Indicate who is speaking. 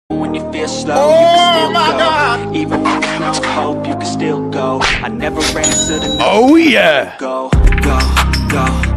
Speaker 1: When you feel slow, you can still go. God. Even when there's no hope, you can still go. I never answer to no.
Speaker 2: Oh yeah.
Speaker 1: Go, go, go.